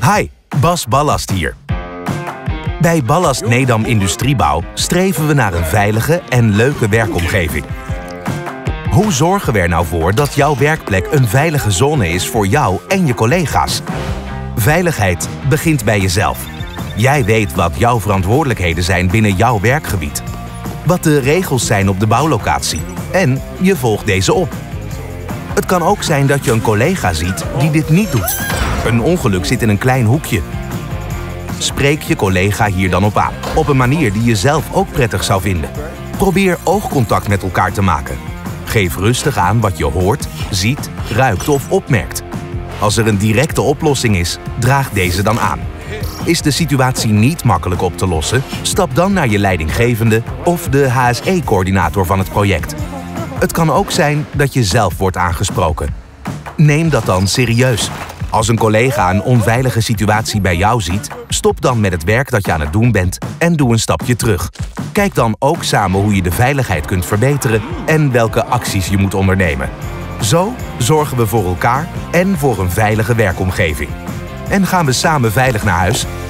Hi, Bas Ballast hier. Bij Ballast Nedam Industriebouw streven we naar een veilige en leuke werkomgeving. Hoe zorgen we er nou voor dat jouw werkplek een veilige zone is voor jou en je collega's? Veiligheid begint bij jezelf. Jij weet wat jouw verantwoordelijkheden zijn binnen jouw werkgebied. Wat de regels zijn op de bouwlocatie. En je volgt deze op. Het kan ook zijn dat je een collega ziet die dit niet doet. Een ongeluk zit in een klein hoekje. Spreek je collega hier dan op aan. Op een manier die je zelf ook prettig zou vinden. Probeer oogcontact met elkaar te maken. Geef rustig aan wat je hoort, ziet, ruikt of opmerkt. Als er een directe oplossing is, draag deze dan aan. Is de situatie niet makkelijk op te lossen, stap dan naar je leidinggevende of de HSE-coördinator van het project. Het kan ook zijn dat je zelf wordt aangesproken. Neem dat dan serieus. Als een collega een onveilige situatie bij jou ziet, stop dan met het werk dat je aan het doen bent en doe een stapje terug. Kijk dan ook samen hoe je de veiligheid kunt verbeteren en welke acties je moet ondernemen. Zo zorgen we voor elkaar en voor een veilige werkomgeving. En gaan we samen veilig naar huis.